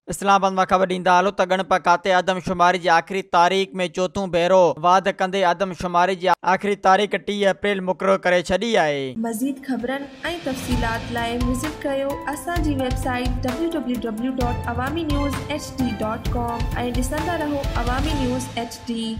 इस्लामाबाद में खबर ॾींदा हलो त ॻणप खाते आदमशुमारी जी आख़िरी तारीख़ में चोथों भेरो वाद कंदे आदमशुमारी जी आख़िरी तारीख़ 30 अप्रैल मुक़ररु करे छॾी आहे। मज़ीद ख़बरनि ऐं तफ़सीलात लाइ विज़िट कयो असांजी वेबसाइट www.awamiNewsHD.com ऐं ॾिसंदा रहो अवामी न्यूज़ HD।